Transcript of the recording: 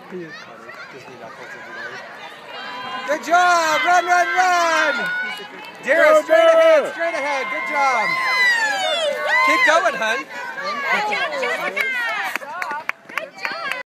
He is funny. Disney Knuckles every day. Good job! Run, run, run! Dara, straight ahead, good job. Keep going, hun. Jump, jump, jump.